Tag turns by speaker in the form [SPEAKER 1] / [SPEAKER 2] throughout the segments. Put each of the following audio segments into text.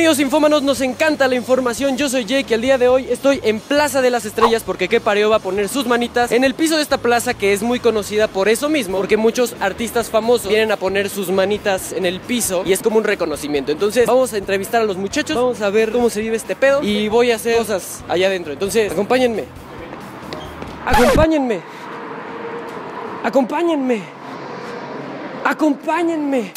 [SPEAKER 1] amigos infómanos? Nos encanta la información. Yo soy Jake y el día de hoy estoy en Plaza de las Estrellas porque Qué Parió va a poner sus manitas en el piso de esta plaza, que es muy conocida por eso mismo, porque muchos artistas famosos vienen a poner sus manitas en el piso y es como un reconocimiento. Entonces vamos a entrevistar a los muchachos, vamos a ver cómo se vive este pedo y voy a hacer cosas allá adentro. Entonces acompáñenme. Acompáñenme. Acompáñenme. Acompáñenme.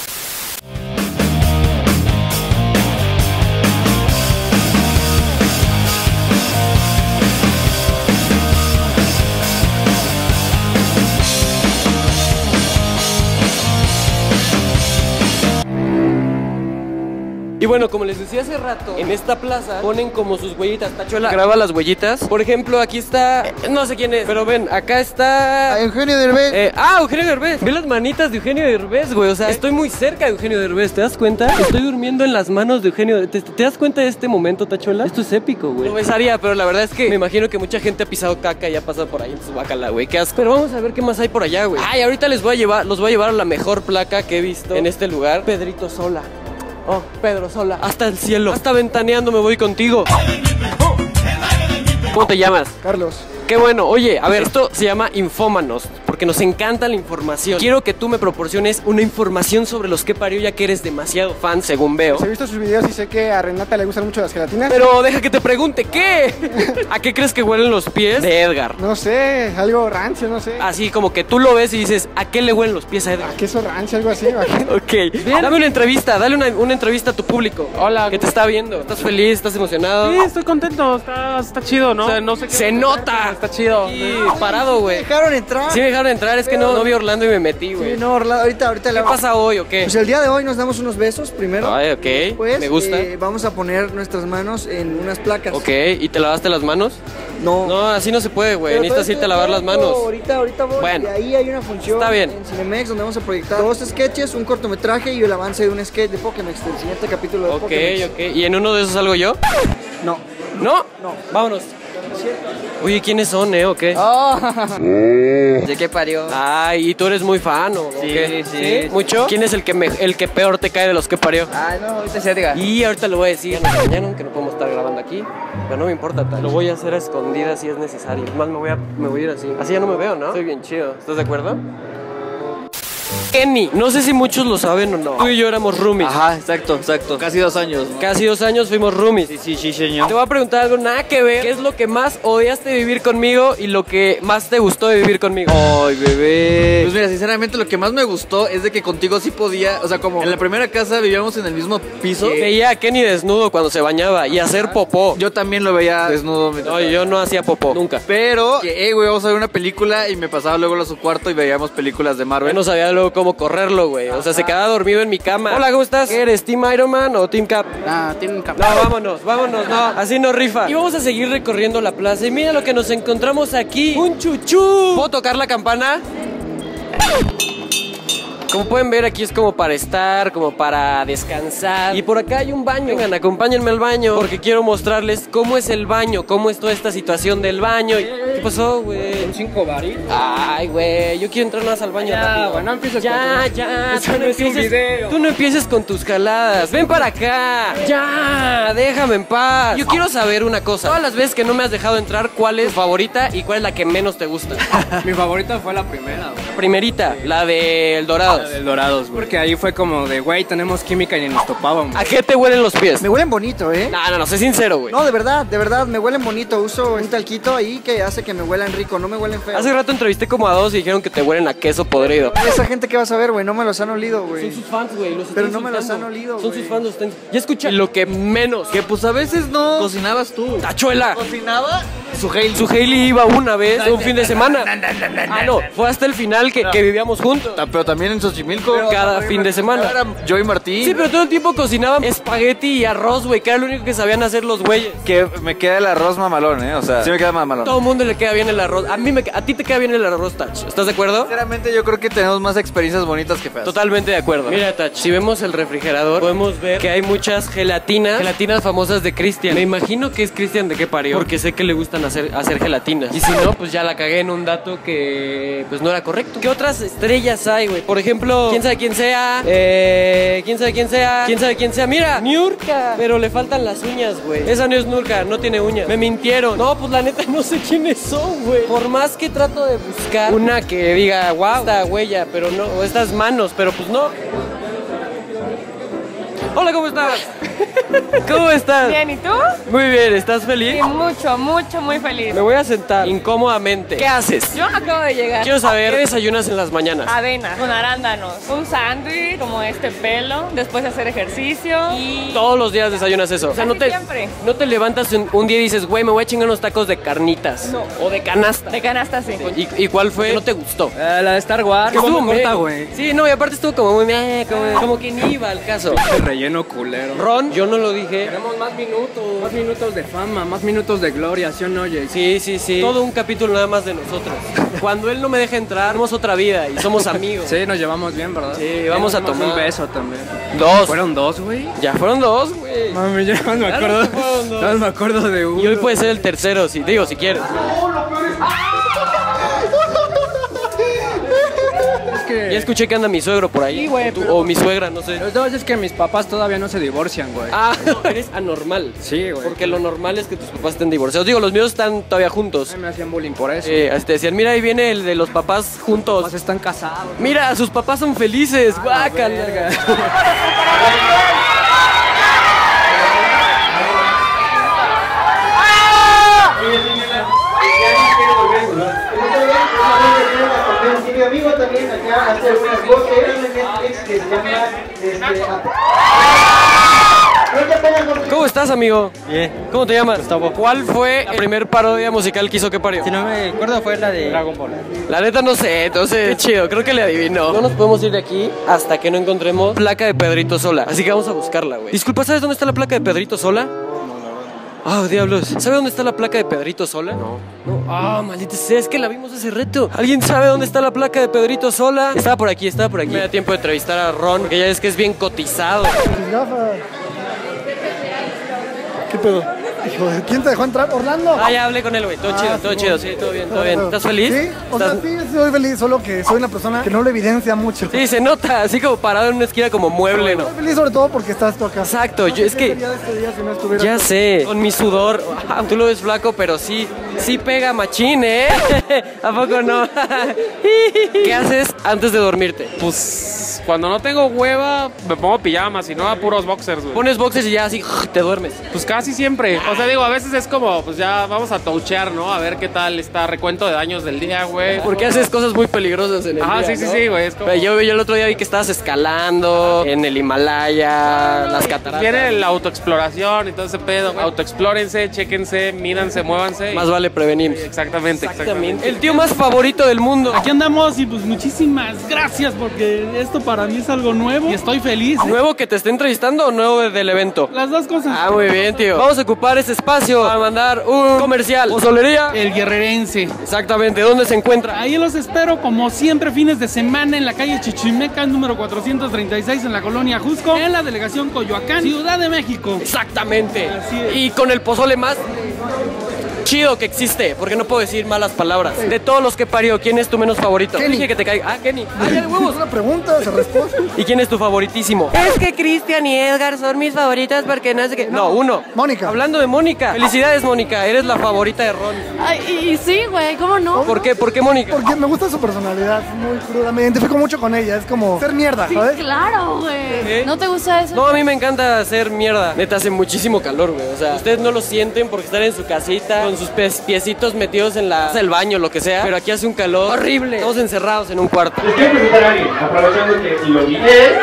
[SPEAKER 1] Y bueno, como les decía hace rato, en esta plaza ponen como sus huellitas. Tachuela, graba las huellitas. Por ejemplo, aquí está, no sé quién es, pero ven, acá está
[SPEAKER 2] Eugenio Derbez.
[SPEAKER 1] Eugenio Derbez. Ve las manitas de Eugenio Derbez, güey. O sea, estoy muy cerca de Eugenio Derbez, ¿te das cuenta? Estoy durmiendo en las manos de Eugenio. ¿Te das cuenta de este momento, Tachuela? Esto es épico, güey. Lo besaría, pero la verdad es que me imagino que mucha gente ha pisado caca y ha pasado por ahí en su bacala, güey. Qué asco. Pero vamos a ver qué más hay por allá, güey. Ay, ahorita los voy a llevar a la mejor placa que he visto en este lugar. Pedrito Sola. Oh, Pedro Sola, hasta el cielo, hasta ventaneando me voy contigo. Oh. ¿Cómo te llamas?
[SPEAKER 2] Carlos.
[SPEAKER 1] Qué bueno, oye, a ver, esto se llama Infómanos, porque nos encanta la información. Quiero que tú me proporciones una información sobre los Qué Parió, ya que eres demasiado fan, según veo.
[SPEAKER 2] Pues he visto sus videos y sé que a Renata le gustan mucho las gelatinas.
[SPEAKER 1] Pero deja que te pregunte, ¿qué? ¿A qué crees que huelen los pies de Edgar?
[SPEAKER 2] No sé, algo rancio, no sé.
[SPEAKER 1] Así como que tú lo ves y dices, ¿a qué le huelen los pies a Edgar?
[SPEAKER 2] ¿A queso rancio, algo así? Imagino.
[SPEAKER 1] Ok, bien. Dame una entrevista, dale una entrevista a tu público.
[SPEAKER 3] Hola.
[SPEAKER 1] Que te está viendo. ¿Estás feliz? ¿Estás emocionado?
[SPEAKER 3] Sí, estoy contento, está chido, ¿no? O sea, no sé qué.
[SPEAKER 1] ¡Se nota!
[SPEAKER 3] Está chido.
[SPEAKER 1] Sí, parado, güey.
[SPEAKER 2] ¿Me dejaron entrar?
[SPEAKER 1] Sí me dejaron entrar, es que no vi Orlando y me metí, güey.
[SPEAKER 2] Sí, no, Orlando, ahorita
[SPEAKER 1] ¿Qué pasa hoy o qué?
[SPEAKER 2] Pues el día de hoy nos damos unos besos primero.
[SPEAKER 1] Ay, ok,
[SPEAKER 2] Pues,
[SPEAKER 1] me gusta.
[SPEAKER 2] Vamos a poner nuestras manos en unas placas.
[SPEAKER 1] Ok, ¿y te lavaste las manos?
[SPEAKER 2] No.
[SPEAKER 1] No, así no se puede, güey.
[SPEAKER 2] Pero
[SPEAKER 1] Necesitas
[SPEAKER 2] todo
[SPEAKER 1] irte a lavar las manos.
[SPEAKER 2] Ahorita voy.
[SPEAKER 1] Bueno.
[SPEAKER 2] Y ahí hay una función.
[SPEAKER 1] Está bien.
[SPEAKER 2] En Cinemex donde vamos a proyectar 2 sketches, un cortometraje y el avance de un sketch de Pokémex, del siguiente capítulo de Pokémex.
[SPEAKER 1] Ok. ¿Y en uno de esos salgo yo?
[SPEAKER 2] No.
[SPEAKER 1] ¿No?
[SPEAKER 2] No.
[SPEAKER 1] Vámonos. Oye, ¿quiénes son, o qué?
[SPEAKER 4] ¿De Qué Parió?
[SPEAKER 1] Ay, ¿y tú eres muy fan o
[SPEAKER 4] Sí,
[SPEAKER 1] qué?
[SPEAKER 4] sí.
[SPEAKER 1] ¿Mucho? ¿Quién es el que peor te cae de los que parió?
[SPEAKER 4] Ay, no, ahorita se diga.
[SPEAKER 1] Y ahorita lo voy a decir. Nos engañaron que no podemos estar grabando aquí, pero no me importa tal. Lo voy a hacer a escondidas si es necesario. Es más, me voy a ir así. Así ya no me veo, ¿no? Soy bien chido. ¿Estás de acuerdo? Kenny, no sé si muchos lo saben o no. Tú y yo éramos roomies.
[SPEAKER 4] Ajá, exacto. Casi 2 años, ¿no?
[SPEAKER 1] Casi 2 años fuimos roomies.
[SPEAKER 4] Sí, señor.
[SPEAKER 1] Te voy a preguntar algo nada que ver. ¿Qué es lo que más odiaste de vivir conmigo y lo que más te gustó de vivir conmigo?
[SPEAKER 4] Ay, bebé. Pues mira, sinceramente lo que más me gustó es de que contigo sí podía, o sea, como en la primera casa vivíamos en el mismo piso.
[SPEAKER 1] Veía a Kenny desnudo cuando se bañaba y hacer popó.
[SPEAKER 4] Yo también lo veía desnudo.
[SPEAKER 1] No, yo no hacía popó, nunca.
[SPEAKER 4] Pero, güey, vamos a ver una película y me pasaba luego a su cuarto y veíamos películas de Marvel.
[SPEAKER 1] Yo no sabía luego cómo correrlo, güey. O sea, se quedaba dormido en mi cama. Hola, ¿cómo estás? ¿Qué eres? ¿Team Iron Man o Team Cap?
[SPEAKER 3] Tiene un
[SPEAKER 1] No, vámonos, no. Así no rifa. Y vamos a seguir recorriendo la plaza. Y mira lo que nos encontramos aquí. ¡Un chuchú! ¿Puedo tocar la campana? Como pueden ver, aquí es como para estar, como para descansar. Y por acá hay un baño. Vengan, acompáñenme al baño, porque quiero mostrarles cómo es el baño, cómo es toda esta situación del baño. ¿Qué pasó, güey?
[SPEAKER 3] ¿Un 5 baris?
[SPEAKER 1] Ay, güey, yo quiero entrar más al baño rápido.
[SPEAKER 3] Bueno, no empieces
[SPEAKER 1] Ya,
[SPEAKER 3] con
[SPEAKER 1] tú no empieces. Tú no empieces con tus jaladas. Ven para acá. Ya, déjame en paz. Yo quiero saber una cosa. Todas las veces que no me has dejado entrar, ¿cuál es tu favorita y cuál es la que menos te gusta?
[SPEAKER 3] Mi favorita fue la primera, güey.
[SPEAKER 1] Primerita, la del Dorado.
[SPEAKER 3] La del Dorados, güey. Porque ahí fue como de, güey, tenemos química y ni nos topábamos.
[SPEAKER 1] ¿A qué te huelen los pies?
[SPEAKER 2] Me huelen bonito, ¿eh?
[SPEAKER 1] No, sé sincero, güey.
[SPEAKER 2] No, de verdad, me huelen bonito. Uso un talquito ahí que hace que me huelan rico, no me huelen feo.
[SPEAKER 1] Hace rato entrevisté como a 2 y dijeron que te huelen a queso podrido.
[SPEAKER 2] Esa gente que vas a ver, güey, no me los han olido, güey.
[SPEAKER 1] Son sus fans, güey.
[SPEAKER 2] Pero no me los han olido,
[SPEAKER 1] Son
[SPEAKER 2] güey.
[SPEAKER 1] sus fans, los están... Ya escucha. Lo que menos.
[SPEAKER 4] Que pues a veces no cocinabas tú.
[SPEAKER 1] ¡Tachuela!
[SPEAKER 4] ¿Cocinaba? Su Hailey.
[SPEAKER 1] Su Hailey iba una vez, un fin de semana. Ah, no, fue hasta el final que vivíamos juntos.
[SPEAKER 4] Pero también en Xochimilco.
[SPEAKER 1] Cada fin de semana.
[SPEAKER 4] Era yo y Martín.
[SPEAKER 1] Sí, pero todo el tiempo cocinaban espagueti y arroz, güey, que era lo único que sabían hacer los güeyes.
[SPEAKER 4] Que me queda el arroz mamalón, o sea, sí me queda mamalón.
[SPEAKER 1] Todo el mundo le queda bien el arroz. A ti te queda bien el arroz, Tach. ¿Estás de acuerdo?
[SPEAKER 4] Sinceramente yo creo que tenemos más experiencias bonitas que feas.
[SPEAKER 1] Totalmente de acuerdo. Mira, Tach, si vemos el refrigerador, podemos ver que hay muchas gelatinas famosas de Cristian. Me imagino que es Cristian de Qué Parió, porque sé que le gusta gustan hacer gelatinas. Y si no, pues ya la cagué en un dato que pues no era correcto. ¿Qué otras estrellas hay, güey? Por ejemplo, quién sabe quién sea, quién sabe quién sea, quién sabe quién sea. Mira, Niurka, pero le faltan las uñas, güey. Esa no es Niurka, no tiene uñas. Me mintieron. No, pues la neta no sé quiénes son, güey. Por más que trato de buscar una que diga, wow, esta huella, pero no, o estas manos, pero pues no. Hola, ¿cómo estás? ¿Cómo estás?
[SPEAKER 5] Bien, ¿y tú?
[SPEAKER 1] Muy bien, ¿estás feliz?
[SPEAKER 5] Sí, mucho, muy feliz.
[SPEAKER 1] Me voy a sentar incómodamente. ¿Qué haces?
[SPEAKER 5] Yo acabo de llegar.
[SPEAKER 1] Quiero saber, ¿qué desayunas en las mañanas?
[SPEAKER 5] Avena con arándanos, un sándwich como este pelo, después de hacer ejercicio y...
[SPEAKER 1] Todos los días desayunas eso. O sea,
[SPEAKER 5] Casi siempre.
[SPEAKER 1] no te levantas un día y dices, güey, me voy a chingar unos tacos de carnitas.
[SPEAKER 5] No.
[SPEAKER 1] O de canasta.
[SPEAKER 5] De canasta, sí.
[SPEAKER 1] ¿Y cuál fue? ¿No te gustó?
[SPEAKER 3] La de Star Wars.
[SPEAKER 1] Estuvo
[SPEAKER 3] muy corta,
[SPEAKER 1] medio.
[SPEAKER 3] güey.
[SPEAKER 1] Sí, no, y aparte estuvo como muy como que ni iba al caso.
[SPEAKER 3] Relleno culero.
[SPEAKER 1] Ron, yo no lo dije.
[SPEAKER 3] Queremos más minutos de fama, más minutos de gloria, ¿sí o no, Jay?
[SPEAKER 1] Sí. Todo un capítulo nada más de nosotros. Cuando él no me deja entrar, tenemos otra vida y somos amigos.
[SPEAKER 3] Sí, nos llevamos bien, ¿verdad?
[SPEAKER 1] Sí, vamos a tomar
[SPEAKER 3] un beso también.
[SPEAKER 1] 2.
[SPEAKER 3] ¿Fueron 2, güey?
[SPEAKER 1] Ya fueron 2, güey.
[SPEAKER 3] Mami, ya no me acuerdo.
[SPEAKER 1] que fueron dos.
[SPEAKER 3] No me acuerdo de uno.
[SPEAKER 1] Y hoy puede ser el tercero, si quieres.
[SPEAKER 3] que...
[SPEAKER 1] Ya escuché que anda mi suegro por ahí.
[SPEAKER 3] Sí, güey,
[SPEAKER 1] O mi suegra, no sé.
[SPEAKER 3] No, es que mis papás todavía no se divorcian, güey.
[SPEAKER 1] Ah, no, eres anormal.
[SPEAKER 3] Sí, güey.
[SPEAKER 1] Porque lo normal es que tus papás estén divorciados. Digo, los míos están todavía juntos.
[SPEAKER 3] Me hacían bullying por eso.
[SPEAKER 1] Te decían, mira, ahí viene el de los papás juntos.
[SPEAKER 3] Pues están casados.
[SPEAKER 1] Mira, sus papás son felices. Guácala.
[SPEAKER 3] verga.
[SPEAKER 2] Mi amigo también acá hace algunas voces en Netflix que se llama
[SPEAKER 1] ¿Cómo estás, amigo?
[SPEAKER 6] Bien.
[SPEAKER 1] ¿Cómo te llamas?
[SPEAKER 6] Gustavo.
[SPEAKER 1] ¿Cuál fue la primer parodia musical que hizo que parió?
[SPEAKER 6] Si no me acuerdo fue la de Dragon Ball.
[SPEAKER 1] La neta no sé, entonces chido, creo que le adivinó. No nos podemos ir de aquí hasta que no encontremos placa de Pedrito Sola. Así que vamos a buscarla, güey. Disculpa, ¿sabes dónde está la placa de Pedrito Sola? Ah, diablos. ¿Sabe dónde está la placa de Pedrito Sola? No. Ah, maldita sea, es que la vimos hace reto. ¿Alguien sabe dónde está la placa de Pedrito Sola? Estaba por aquí. Me da tiempo de entrevistar a Ron, porque ya es que es bien cotizado.
[SPEAKER 7] Tus gafas. ¿Qué pedo? Hijo de... ¿Quién te dejó entrar? ¿Orlando?
[SPEAKER 1] Ah, ya hablé con él, güey. Todo chido, sí, todo bien, todo bien. ¿Estás feliz?
[SPEAKER 7] Sí, o sea, sí, estoy feliz, solo que soy una persona que no lo evidencia mucho.
[SPEAKER 1] Sí, se nota, así como parado en una esquina como mueble, ¿no?
[SPEAKER 7] Estoy feliz sobre todo porque estás tú acá.
[SPEAKER 1] Exacto,
[SPEAKER 7] No sé
[SPEAKER 1] es
[SPEAKER 7] qué
[SPEAKER 1] que...
[SPEAKER 7] sería de este día si no estuviera
[SPEAKER 1] Ya
[SPEAKER 7] acá.
[SPEAKER 1] sé, con mi sudor. Wow, tú lo ves flaco, pero sí pega machín, ¿eh? ¿A poco no? ¿Qué haces antes de dormirte?
[SPEAKER 8] Pues cuando no tengo hueva, me pongo pijama, si no a puros boxers, güey.
[SPEAKER 1] Pones boxers y ya así te duermes.
[SPEAKER 8] Pues casi siempre. O sea, digo, a veces es como, pues ya vamos a touchear, ¿no? A ver qué tal está recuento de daños del día, güey.
[SPEAKER 1] Porque haces cosas muy peligrosas en el
[SPEAKER 8] Ajá,
[SPEAKER 1] día,
[SPEAKER 8] sí,
[SPEAKER 1] ¿no?
[SPEAKER 8] sí, güey. Es como...
[SPEAKER 1] Pero yo el otro día vi que estabas escalando en el Himalaya, las cataratas.
[SPEAKER 8] Viene la autoexploración y todo ese pedo, güey. Autoexplórense, chéquense, mídanse, muévanse.
[SPEAKER 1] Más vale prevenir.
[SPEAKER 8] Exactamente.
[SPEAKER 1] El tío más favorito del mundo.
[SPEAKER 9] Aquí andamos y pues muchísimas gracias porque esto para mí es algo nuevo y estoy feliz.
[SPEAKER 1] ¿Nuevo que te esté entrevistando o nuevo del evento?
[SPEAKER 9] Las dos cosas.
[SPEAKER 1] Ah, muy bien, tío. Vamos a ocupar ese espacio para mandar un comercial. Pozolería.
[SPEAKER 9] El Guerrerense.
[SPEAKER 1] Exactamente. ¿Dónde se encuentra?
[SPEAKER 9] Ahí los espero como siempre fines de semana en la calle Chichimeca, número 436 en la colonia Jusco, en la delegación Coyoacán, Ciudad de México.
[SPEAKER 1] Exactamente.
[SPEAKER 9] Así es.
[SPEAKER 1] Y con el pozole más chido que existe, porque no puedo decir malas palabras. De todos los que parió, ¿quién es tu menos favorito?
[SPEAKER 7] Kenny.
[SPEAKER 1] Dije que te caiga. Ah, Kenny. Ah, ya de huevos.
[SPEAKER 7] Es una pregunta, se responde.
[SPEAKER 1] ¿Y quién es tu favoritísimo? Es que Cristian y Edgar son mis favoritas porque no sé qué. No, uno.
[SPEAKER 7] Mónica.
[SPEAKER 1] Hablando de Mónica. Felicidades, Mónica. Eres la favorita de Ron.
[SPEAKER 10] Ay, y sí, güey, ¿cómo no?
[SPEAKER 1] ¿Por qué? ¿Por qué Mónica?
[SPEAKER 7] Porque me gusta su personalidad, muy cruda. Me identifico mucho con ella, es como ser mierda, ¿sabes?
[SPEAKER 10] Claro, güey.
[SPEAKER 1] ¿Eh?
[SPEAKER 10] ¿No te gusta eso?
[SPEAKER 1] No, a mí me encanta hacer mierda. Neta, hace muchísimo calor, güey. O sea, ustedes no lo sienten porque están en su casita con sus piecitos metidos en la taza del baño, lo que sea. Pero aquí hace un calor horrible. Estamos encerrados en un cuarto.
[SPEAKER 11] Les quiero presentar a alguien, aprovechando que lo vi.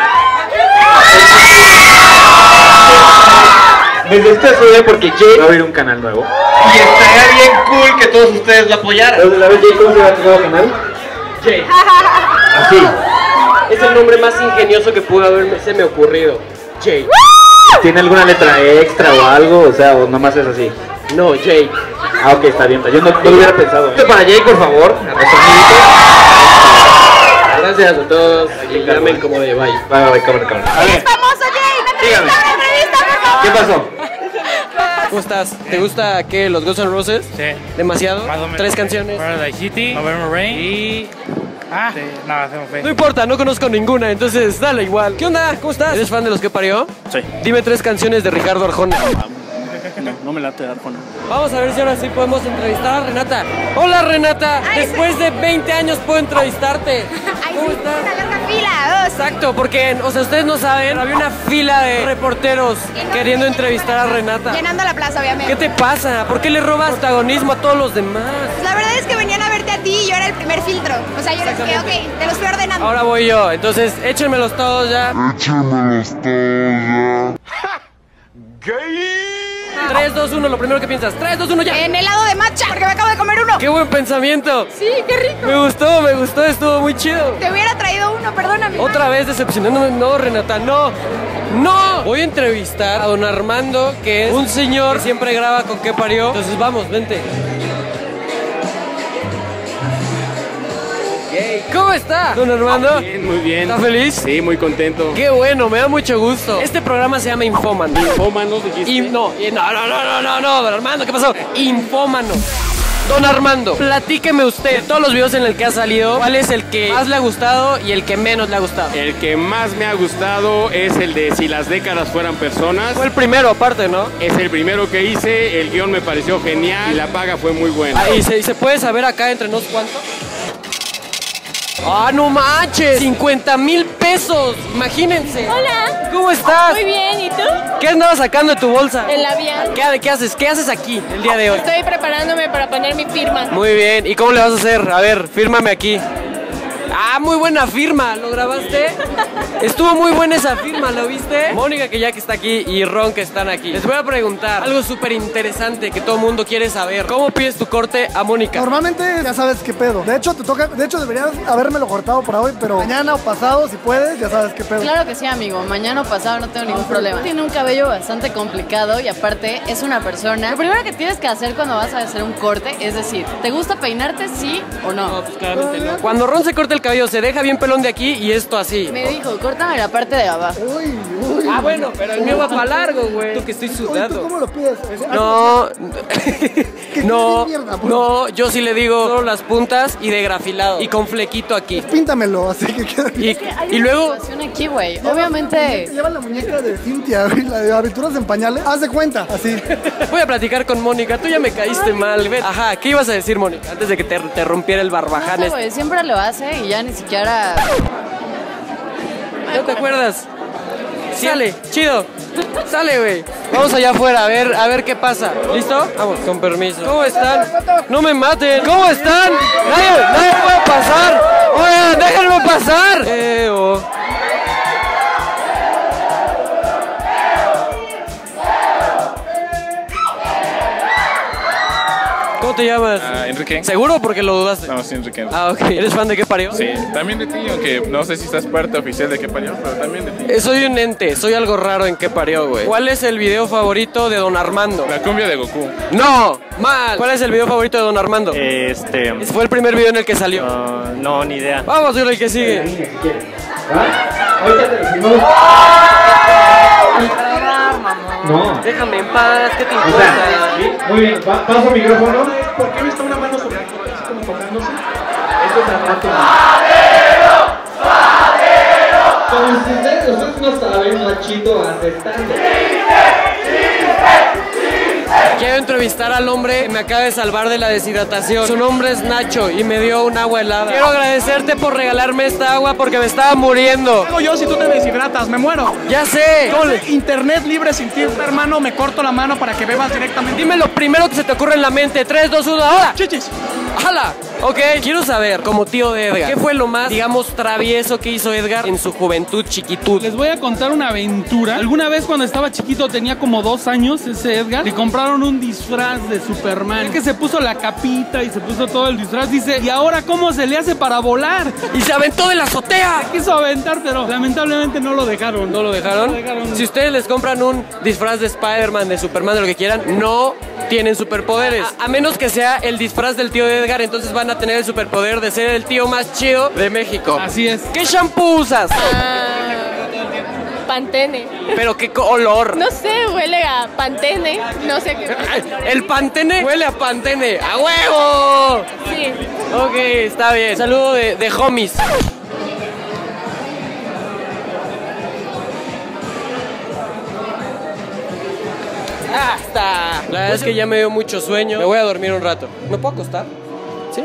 [SPEAKER 11] Desde este estudio porque Jay va a abrir un canal nuevo. Y estaría bien cool que todos ustedes lo apoyaran. Entonces, a ver, Jay, ¿cómo se llama tu nuevo canal?
[SPEAKER 1] Jay.
[SPEAKER 11] Así.
[SPEAKER 1] Es el nombre más ingenioso que pudo haberse me ocurrido. Jay.
[SPEAKER 11] ¿Tiene alguna letra extra o algo? O sea, o nomás es así.
[SPEAKER 1] No, Jay.
[SPEAKER 11] Ah, ok, está bien. Yo no lo hubiera pensado. Esto para Jay, por favor. A nuestro amiguito.
[SPEAKER 1] Gracias a todos. Aquí llamen como de bye.
[SPEAKER 11] Bye, cámara. A ver,
[SPEAKER 10] ¡Famoso, Jay!
[SPEAKER 11] dígame. ¿Qué pasó?
[SPEAKER 1] ¿Cómo estás? ¿Te gusta qué? ¿Los Guns N' Roses?
[SPEAKER 6] Sí.
[SPEAKER 1] ¿Demasiado?
[SPEAKER 6] Más o menos.
[SPEAKER 1] 3 canciones.
[SPEAKER 6] Paradise City, November Rain y... sí, no, hacemos fe.
[SPEAKER 1] No importa, no conozco ninguna, entonces dale igual. ¿Qué onda? ¿Cómo estás? ¿Eres fan de Los que parió?
[SPEAKER 6] Sí.
[SPEAKER 1] Dime 3 canciones de Ricardo Arjona.
[SPEAKER 6] No me late Arjona.
[SPEAKER 1] Vamos a ver si ahora sí podemos entrevistar a Renata. Hola Renata, después de 20 años puedo entrevistarte. ¿Cómo estás?
[SPEAKER 12] Una larga fila,
[SPEAKER 1] Exacto, porque, o sea, ustedes no saben, había una fila de reporteros queriendo entrevistar a Renata.
[SPEAKER 12] Llenando la plaza, obviamente.
[SPEAKER 1] ¿Qué te pasa? ¿Por qué le robas protagonismo a todos los demás?
[SPEAKER 12] Pues la verdad es que venían a verte a ti y yo era el primer filtro. O sea, yo era que, ok, te los fui ordenando.
[SPEAKER 1] Ahora voy yo, entonces échenmelos todos ya. 3, 2, 1, lo primero que piensas. 3, 2, 1, ya.
[SPEAKER 12] En helado de matcha, porque me acabo de comer uno.
[SPEAKER 1] ¡Qué buen pensamiento!
[SPEAKER 12] Sí, qué rico.
[SPEAKER 1] Me gustó, estuvo muy chido.
[SPEAKER 12] Te hubiera traído uno, perdóname.
[SPEAKER 1] Otra vez decepcionándome. No, Renata, no. ¡No! Voy a entrevistar a don Armando, que es un señor que siempre graba con qué parió. Entonces vamos, vente. ¿Cómo está, don Armando?
[SPEAKER 8] Bien, muy bien.
[SPEAKER 1] ¿Está feliz?
[SPEAKER 8] Sí, muy contento.
[SPEAKER 1] Qué bueno, me da mucho gusto. Este programa se llama Infómano.
[SPEAKER 8] Infómanos, dijiste.
[SPEAKER 1] No, don Armando, ¿qué pasó? Infómano. Don Armando, platíqueme usted, de todos los videos en el que ha salido, ¿cuál es el que más le ha gustado y el que menos le ha gustado?
[SPEAKER 8] El que más me ha gustado es el de Si las décadas fueran personas.
[SPEAKER 1] Fue el primero aparte, ¿no?
[SPEAKER 8] Es el primero que hice, el guión me pareció genial y la paga fue muy buena.
[SPEAKER 1] ¿Y se puede saber acá entre nos cuánto? ¡Ah, no manches! ¡50,000 pesos! Imagínense.
[SPEAKER 5] Hola.
[SPEAKER 1] ¿Cómo estás?
[SPEAKER 5] Muy bien, ¿y tú?
[SPEAKER 1] ¿Qué andabas sacando de tu bolsa?
[SPEAKER 5] El labial.
[SPEAKER 1] ¿Qué haces? ¿Qué haces aquí el día de hoy?
[SPEAKER 5] Estoy preparándome para poner mi firma.
[SPEAKER 1] Muy bien. ¿Y cómo le vas a hacer? A ver, fírmame aquí. Ah, muy buena firma. ¿Lo grabaste? Estuvo muy buena esa firma, ¿lo viste? Mónica, que ya que está aquí, y Ron, que están aquí. Les voy a preguntar algo súper interesante que todo el mundo quiere saber. ¿Cómo pides tu corte a Mónica?
[SPEAKER 7] Normalmente ya sabes qué pedo. De hecho, deberías habérmelo cortado para hoy, pero mañana o pasado, si puedes, ya sabes qué pedo.
[SPEAKER 10] Claro que sí, amigo. Mañana o pasado no tengo ningún problema. Tiene un cabello bastante complicado y aparte es una persona. Lo primero que tienes que hacer cuando vas a hacer un corte es decir, ¿te gusta peinarte, sí o no?
[SPEAKER 1] No, pues claramente no. Cuando Ron se corta el cabello, se deja bien pelón de aquí y esto así.
[SPEAKER 10] Me dijo, córtame la parte de abajo.
[SPEAKER 1] Ah, bueno, pero el mío va para largo, güey. Tú que estoy sudado.
[SPEAKER 7] ¿Tú cómo lo pides?
[SPEAKER 1] No,
[SPEAKER 7] no, mierda,
[SPEAKER 1] no, yo sí le digo solo las puntas y de grafilado y con flequito aquí.
[SPEAKER 7] Píntamelo, así que queda bien.
[SPEAKER 1] Y luego
[SPEAKER 10] aquí, güey. Obviamente.
[SPEAKER 7] Lleva la muñeca de Cintia, güey, la de aventuras en pañales. Haz de cuenta, así.
[SPEAKER 1] voy a platicar con Mónica. Tú ya me caíste mal, ven. Ajá, ¿qué ibas a decir, Mónica? Antes de que te rompiera el barbaján.
[SPEAKER 10] No sé, güey, siempre lo hace y ya ni siquiera.
[SPEAKER 1] ¿No te acuerdas? Sale, chido. Sale, güey. Vamos allá afuera a ver qué pasa. ¿Listo? Vamos, con permiso. ¿Cómo están? No me maten. ¿Cómo están? Nadie puede pasar. Oigan, déjenme pasar. ¿Cómo te llamas?
[SPEAKER 13] Enrique.
[SPEAKER 1] ¿Seguro? Porque lo dudaste.
[SPEAKER 13] No, sí, Enrique.
[SPEAKER 1] Ah, ok. ¿Eres fan de qué parió?
[SPEAKER 13] Sí, también de ti, aunque no sé si estás parte oficial de qué parió, pero también de ti.
[SPEAKER 1] Soy un ente, soy algo raro en qué parió, güey. ¿Cuál es el video favorito de Don Armando?
[SPEAKER 13] La cumbia de Goku.
[SPEAKER 1] ¡No! ¡Mal! ¿Cuál es el video favorito de Don Armando? Fue el primer video en el que salió.
[SPEAKER 6] No, ni idea.
[SPEAKER 1] Vamos, yo el que sigue.
[SPEAKER 11] Ahorita te decimos. No.
[SPEAKER 1] Déjame en paz, ¿qué te
[SPEAKER 11] O
[SPEAKER 1] importa?
[SPEAKER 11] sea, muy bien, paso micrófono.
[SPEAKER 14] ¿Por qué está una mano sobre aquí, así como tocándose?
[SPEAKER 11] Esto es aparte. Como si ustedes no saben, Machito aceptando.
[SPEAKER 1] Quiero entrevistar al hombre que me acaba de salvar de la deshidratación. Su nombre es Nacho y me dio un agua helada. Quiero agradecerte por regalarme esta agua porque me estaba muriendo.
[SPEAKER 14] ¿Qué hago yo si tú te deshidratas? Me muero.
[SPEAKER 1] Ya sé.
[SPEAKER 14] Internet libre sin ti, hermano, me corto la mano para que bebas directamente.
[SPEAKER 1] Dime lo primero que se te ocurre en la mente. 3, 2, 1, ahora.
[SPEAKER 14] Chichis.
[SPEAKER 1] ¡Hala! Ok, quiero saber, como tío de Edgar, ¿qué fue lo más, digamos, travieso que hizo Edgar en su juventud, chiquitud?
[SPEAKER 9] Les voy a contar una aventura. Alguna vez cuando estaba chiquito, tenía como 2 años, ese Edgar, le compraron un disfraz de Superman. El que se puso la capita y se puso todo el disfraz, dice, ¿y ahora cómo se le hace para volar?
[SPEAKER 1] ¡Y se aventó de la azotea!
[SPEAKER 9] Se quiso aventar, pero lamentablemente no lo dejaron.
[SPEAKER 1] ¿No lo dejaron? Si ustedes les compran un disfraz de Spider-Man, de Superman, de lo que quieran, no tienen superpoderes. A menos que sea el disfraz del tío de Edgar, entonces van a tener el superpoder de ser el tío más chido de México.
[SPEAKER 9] Así es.
[SPEAKER 1] ¿Qué shampoo usas?
[SPEAKER 5] Pantene.
[SPEAKER 1] ¿Pero qué olor?
[SPEAKER 5] No sé, huele a Pantene. No sé qué.
[SPEAKER 1] El Pantene huele a Pantene. ¡A huevo!
[SPEAKER 5] Sí.
[SPEAKER 1] Ok, está bien. Saludo de homies. ¡Hasta! La verdad es que ya me dio mucho sueño. Me voy a dormir un rato. ¿Me puedo acostar? ¿Sí?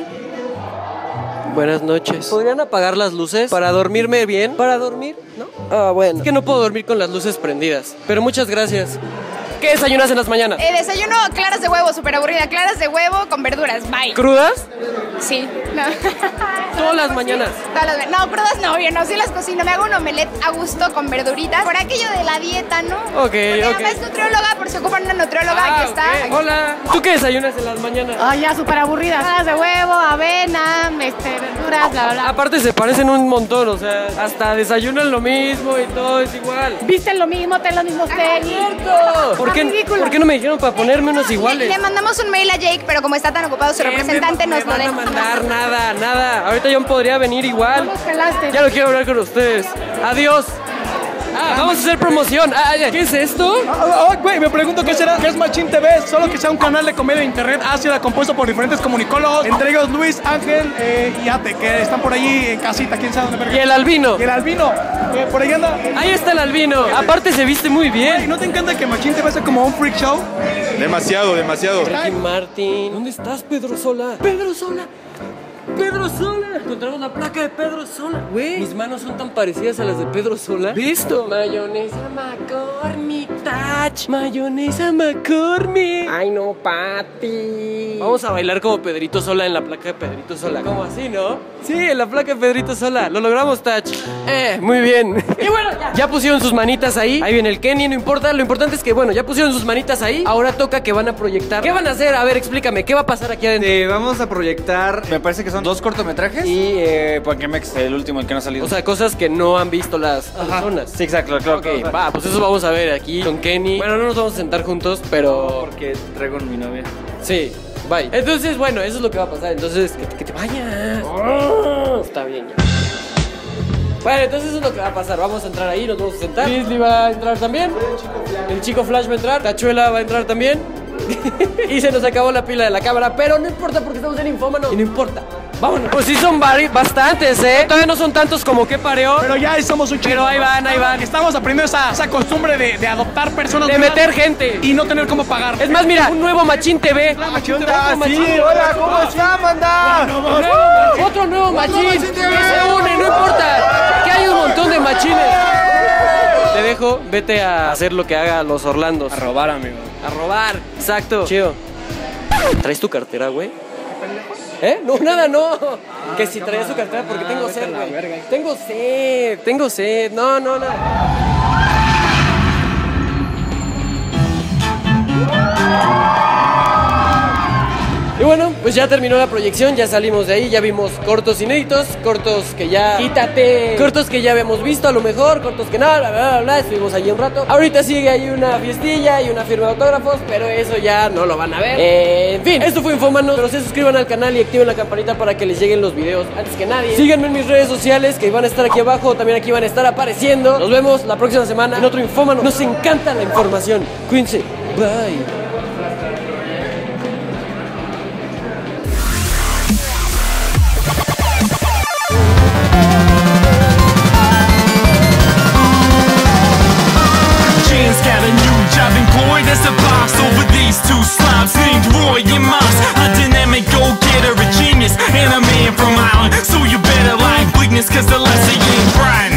[SPEAKER 1] Buenas noches. ¿Podrían apagar las luces para dormirme bien? ¿Para dormir? ¿No? Ah, bueno. Es que no puedo dormir con las luces prendidas. Pero muchas gracias. ¿Qué desayunas en las mañanas?
[SPEAKER 12] Desayuno claras de huevo, súper aburrida. Claras de huevo con verduras, bye.
[SPEAKER 1] ¿Crudas?
[SPEAKER 12] Sí, no.
[SPEAKER 1] Todas las mañanas.
[SPEAKER 12] No, crudas no, yo no, sí las cocino. Me hago un omelette a gusto con verduritas. Por aquello de la dieta, ¿no?
[SPEAKER 1] Ok,
[SPEAKER 12] porque ok. Es nutrióloga, por si ocupan una nutrióloga, aquí está.
[SPEAKER 1] Okay. Hola. ¿Tú qué desayunas en las mañanas?
[SPEAKER 5] Ay, ya, súper aburrida. Claras de huevo, avena, verduras, bla, bla.
[SPEAKER 1] Aparte se parecen un montón, o sea, hasta desayunan lo mismo y todo es igual.
[SPEAKER 5] Visten lo mismo, ten los mismos tenis.
[SPEAKER 1] ¿Por qué no me dijeron para ponerme unos iguales?
[SPEAKER 12] Le mandamos un mail a Jake, pero como está tan ocupado su representante nos lo deja.
[SPEAKER 1] No van a mandar nada. Ahorita yo podría venir igual. Ya no quiero hablar con ustedes. Adiós. Vamos a hacer promoción. ¿Qué es esto?
[SPEAKER 14] Güey, me pregunto qué será. ¿Qué es Machín TV? Solo que sea un canal de comedia de internet ácida compuesto por diferentes comunicólogos, entre ellos Luis, Ángel y Ate, que están por allí en casita, quién sabe dónde.
[SPEAKER 1] Y el albino.
[SPEAKER 14] Y el albino, por ahí anda.
[SPEAKER 1] Ahí está el albino. Aparte se viste muy bien.
[SPEAKER 14] Güey, ¿no te encanta que Machín TV sea como un freak show?
[SPEAKER 13] Demasiado.
[SPEAKER 1] Ricky Martin. ¿Dónde estás, Pedro Sola? ¡Pedro Sola! ¡Pedro Sola! Encontramos la placa de Pedro Sola. Güey, mis manos son tan parecidas a las de Pedro Sola. ¿Listo? Mayonesa McCormick Touch. Mayonesa McCormick. Ay, no, Pati. Vamos a bailar como Pedrito Sola en la placa de Pedrito Sola. ¿Cómo así, no? Sí, en la placa de Pedrito Sola. Lo logramos, Touch. Muy bien. Y bueno, ya pusieron sus manitas ahí. Ahí viene el Kenny, no importa. Lo importante es que, bueno, ya pusieron sus manitas ahí. Ahora toca que van a proyectar. ¿Qué van a hacer? A ver, explícame. ¿Qué va a pasar aquí adentro?
[SPEAKER 4] Vamos a proyectar, me parece que son 2 cortometrajes y Pokémex, el último, el que no ha salido.
[SPEAKER 1] O sea, cosas que no han visto las personas.
[SPEAKER 4] Sí, exacto, claro.
[SPEAKER 1] Ok, va, pues eso vamos a ver aquí con Kenny. Bueno, no nos vamos a sentar juntos, pero...
[SPEAKER 4] Porque traigo a mi novia.
[SPEAKER 1] Sí, bye. Entonces, bueno, eso es lo que va a pasar. Entonces, que te vayas. Está bien ya. Bueno, entonces eso es lo que va a pasar. Vamos a entrar ahí, nos vamos a sentar. Grizzly va a entrar también. El chico Flash va a entrar. Tachuela va a entrar también. Y se nos acabó la pila de la cámara. Pero no importa porque estamos en Infómano. Y no importa. Vámonos. Pues sí son bastantes, Todavía no son tantos como que pareó.
[SPEAKER 14] Pero ya somos un chico.
[SPEAKER 1] Pero ahí van.
[SPEAKER 14] Estamos aprendiendo esa costumbre de adoptar personas.
[SPEAKER 1] De meter gente.
[SPEAKER 14] Y no tener cómo pagar.
[SPEAKER 1] Es más, mira, un nuevo Machín TV.
[SPEAKER 14] Machín TV.
[SPEAKER 2] Sí, hola, ¿cómo están, banda?
[SPEAKER 1] Otro nuevo Machín. Que se une, no importa. Que hay un montón de machines. Te dejo, vete a hacer lo que haga los Orlandos.
[SPEAKER 3] A robar, amigo.
[SPEAKER 1] A robar, exacto. Chido. ¿Traes tu cartera, güey? No, nada, no. Que si traía su cartera porque tengo sed, güey. Tengo sed. No. Y bueno, pues ya terminó la proyección, ya salimos de ahí, ya vimos cortos inéditos, cortos que ya... ¡Quítate! Cortos que ya habíamos visto a lo mejor, cortos que nada, bla, bla, bla, estuvimos allí un rato. Ahorita sigue ahí una fiestilla y una firma de autógrafos, pero eso ya no lo van a ver. En fin, esto fue Infómanos, pero se suscriban al canal y activen la campanita para que les lleguen los videos antes que nadie. Síganme en mis redes sociales que van a estar aquí abajo, también aquí van a estar apareciendo. Nos vemos la próxima semana en otro Infómano. Nos encanta la información. Cuídense. Bye.
[SPEAKER 15] Got a new job employed as a boss over these 2 slobs named Roy and Moss. A dynamic go-getter, a genius, and a man from Ireland. So you better like bleakness, cause the lesser you ain't Brian.